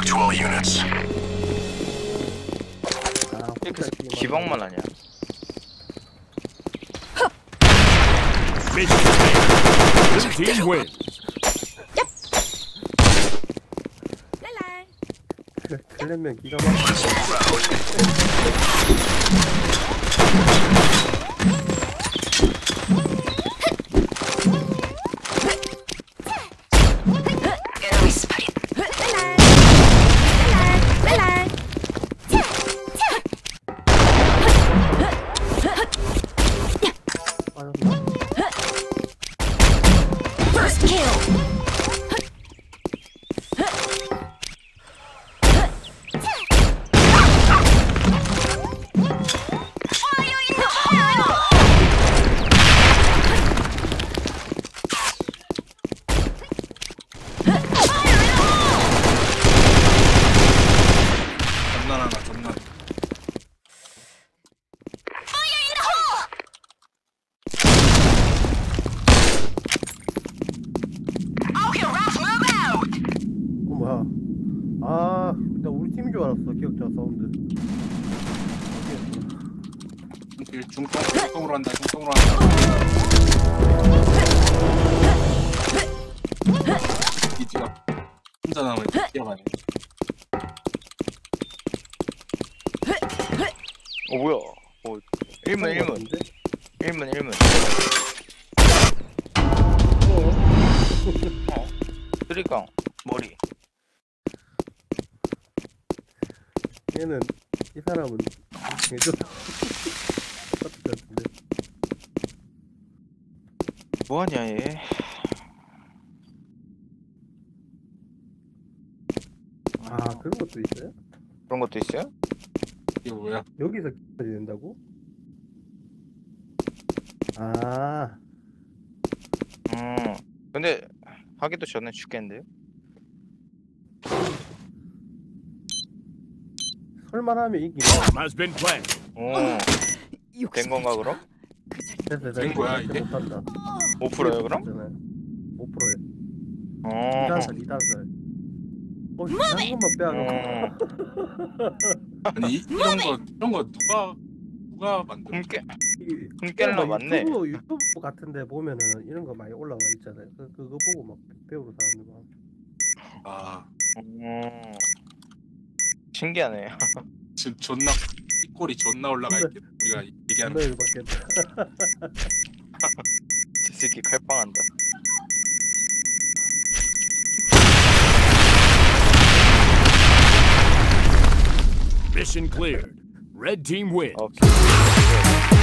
Talk to all units. 이렇게 기방만 하냐? Mission failed. Blue team wins. 클랜맨 기가 막혀. Let's move out. First kill. 전난하나 전난. 뭐야? 아, 나 우리 팀인 줄 알았어. 기억자 사운드. 중통으로 한다. 중통으로 한다. 이지가 혼자 남아 뛰어가네. 뭐야? 1문 1문 쓰리깡 머리. 얘는 이 사람은 해줘. 똑같은 것 같은데. 뭐하냐 얘? 아, 그런 것도 있어요? 그런 것도 있어요? 이게 뭐야? 여기서 기다려야 된다고? 아, 근데 하기도 전에 죽겠는데요? 설만하면 이기네. Bomb has been planted. 된 건가 그럼? 됐어, 된 거야, 이제? 못한다. 5%요 그럼? 5%에. 어. 2단설. 이상한 것만 빼앗아. 아니 이런 거 누가 만든? 훔깨는 거 맞네. 유튜브 같은데 보면은 이런 거 많이 올라와 있잖아요. 그거 보고 막 배우러 사람들 많아. 아 신기하네. 지금 존나 꼴이 존나 올라가 있게 우리가 얘기하는. 존나 열받겠다. 저 새끼 칼빵한다. Mission cleared. Red team wins. 오케이.